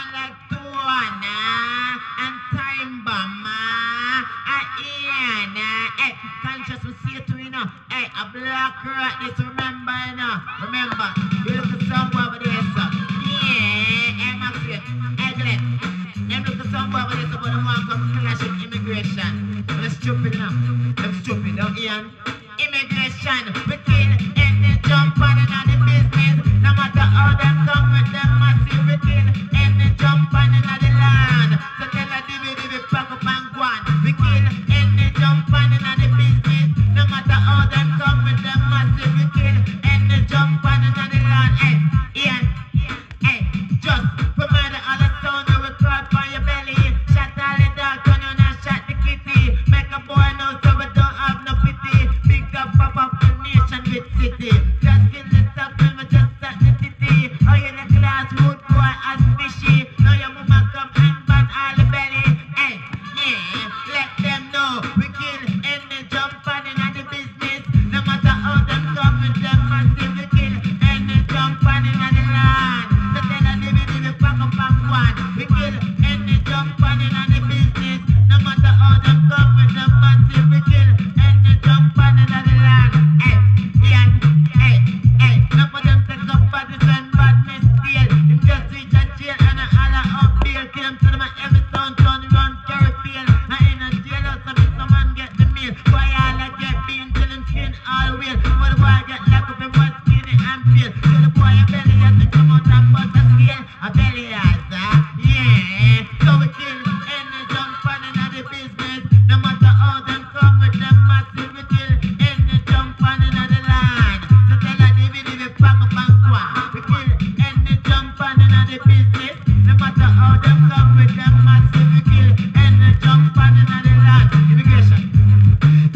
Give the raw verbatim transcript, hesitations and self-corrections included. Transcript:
like Tuana and Time Bomber. I Ian, hey, conscious we see it, you know. Hey, a black rat, this remember, you know. Remember, you look at some boy over there, sir. Yeah, hey, my friend. Hey, Glenn. Them look at some boy over there, so but them want to come clash with immigration. They're stupid, you know. They're stupid, don't Ian? Immigration, we kill any jump on in the business. No matter how them come with them massive, we kill any jump on in the land. So tell a divvy divvy pack up and go on. We kill any jump on in the business. No matter how them come with them massive, we kill any jump on in the land. Hey, Ian, hey, just for murder all the sound you will crawl on your belly. Shot all the dog, turn on and shot the kitty. Make a boy know so we don't have no pity. Big up, pop up the nation with city. Just kill the stuff when we just at the city. Oh, you're the class root boy as fishy. Now your mama come and ban all the belly. Hey, yeah, let them know. We kill any jump on in the business. No matter how them come with them massive. We kill any jump on in the land. So tell a divvy divvy pack up and one. We kill any jump on in the business. No matter how them come with them massive. We kill any jump on in the land. Hey, yeah, hey, hey. Now for them take up bodies and badness deal. Him just reach a jail and a holler up bail. Kill him to them at every sound turn run carry fail. Now in a jailhouse so if no man get the meal. Boy all a get bean till him skin all wheel. But the boy get locked up him was skinny and pale. So the boy a belly has to come out and bust a scale. A belly has that, yeah. So we kill any jump on in the business. No matter how them come with them massive. We kill any jump on in the land. So tell a divvy divvy pack up and go on. We kill any jump on in the business. No matter how them come with them massive. We kill any jump on in the land. Immigration.